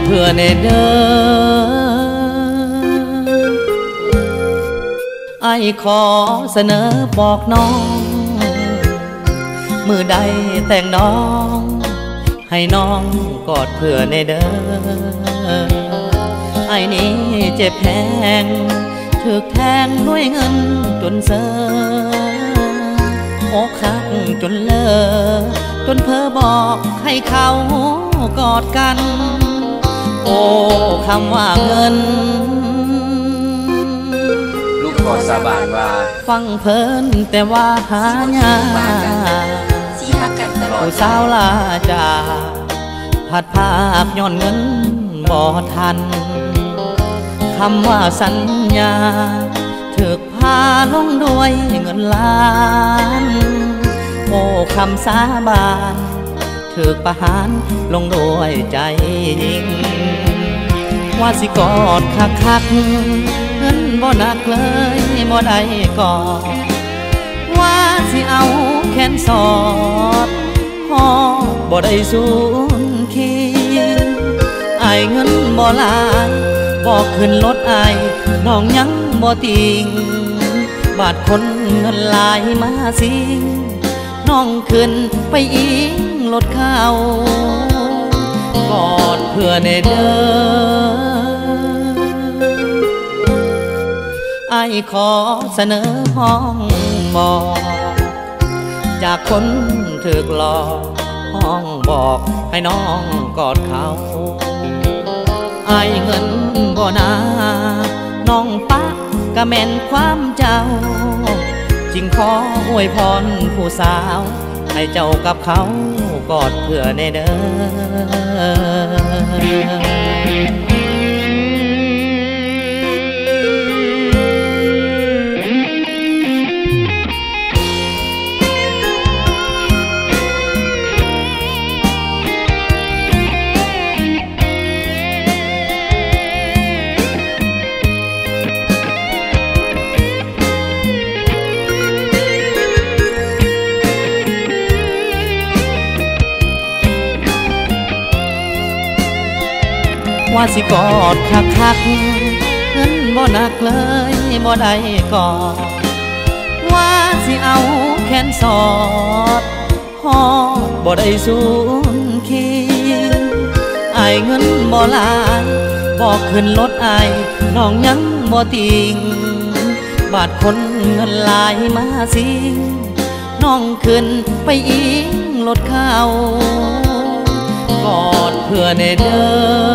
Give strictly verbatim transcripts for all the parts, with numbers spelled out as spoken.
พื่อในเด้อไอ้ขอเสนอบอกน้องมือใดแต่งน้องให้น้องกอดเพื่อในเด้อไอ้นี้เจ็บแพงถึกแทงด้วยเงินจนเซออกหักจนเลอจนเพ้อบอกให้เขากอดกันโอ้คำว่าเงินลูกขอสาบานว่าฟังเพลินแต่ว่าหายากผู้สาวลาจาผัดภาคย้อนเงินบ่ทันคำว่าสัญญาถึกพาลงด้วยเงินล้านโอ้คำสาบานถึกประหารลงด้วยใจยิงว่าสิกอดคักคักเงินบ่หนักเลยบ่ได้กอดว่าสิเอาแขนสอดพอบ่ได้สูญคิดอายเงินบ่หลายบอกขึ้นรถอายน้องยังบ่ติงบาดคนเงินลายมาสิงน้องขึ้นไปอิงรถเข้ากอดเพื่อในเด้อไอ้ขอเสนอห้องบอกจากคนถึกหลอกห้องบอกให้น้องกอดเขาไอ้เงินบ่นาน้องปักกะแม่นความเจ้าจึงขออวยพรผู้สาวให้เจ้ากับเขากอดเพื่อในเด้อว่าสิกอดคักคักเงินบ่หนักเลยบ่ได้กอดว่าสิเอาแขนสอดหอดบ่ได้สูญคิดอายเงินบ่หลายบอกขึ้นรถอายน้องยังบ่ติงบาดคนเงินลายมาสิงน้องขึ้นไปอิงรถเข้ากอดเพื่อในเด้อ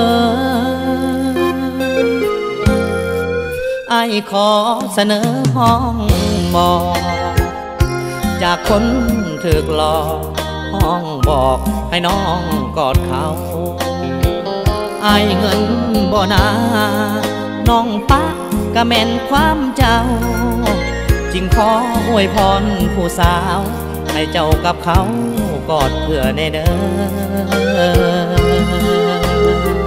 ไอ้ขอเสนอห้องบอกจากคนถึกหลอกห้องบอกให้น้องกอดเขาไอ้เงินบ่นาน้องปักกะแม่นความเจ้าจึงขออวยพรผู้สาวให้เจ้ากับเขากอดเพื่อในเด้อ